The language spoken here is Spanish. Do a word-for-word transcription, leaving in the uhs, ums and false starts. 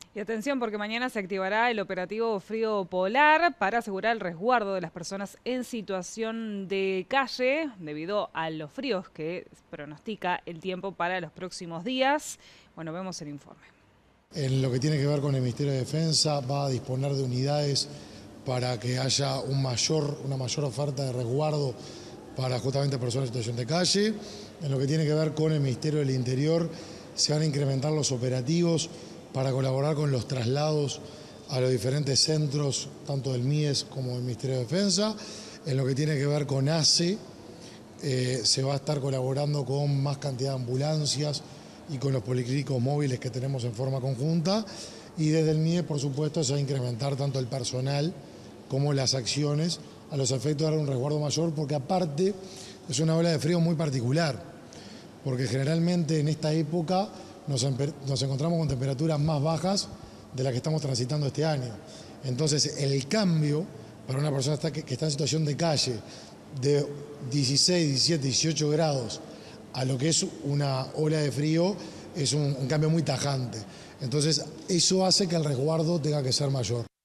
Y atención porque mañana se activará el operativo Frío Polar para asegurar el resguardo de las personas en situación de calle debido a los fríos que pronostica el tiempo para los próximos días. Bueno, vemos el informe. En lo que tiene que ver con el Ministerio de Defensa, va a disponer de unidades para que haya un mayor, una mayor oferta de resguardo para justamente personas en situación de calle. En lo que tiene que ver con el Ministerio del Interior, se van a incrementar los operativos para colaborar con los traslados a los diferentes centros, tanto del M I E S como del Ministerio de Defensa. En lo que tiene que ver con A C E, eh, se va a estar colaborando con más cantidad de ambulancias y con los policlínicos móviles que tenemos en forma conjunta. Y desde el M I E S, por supuesto, se va a incrementar tanto el personal como las acciones a los efectos de dar un resguardo mayor, porque aparte es una ola de frío muy particular, porque generalmente en esta época nos, nos encontramos con temperaturas más bajas de las que estamos transitando este año. Entonces el cambio para una persona que está en situación de calle de dieciséis, diecisiete, dieciocho grados a lo que es una ola de frío es un, un cambio muy tajante. Entonces eso hace que el resguardo tenga que ser mayor.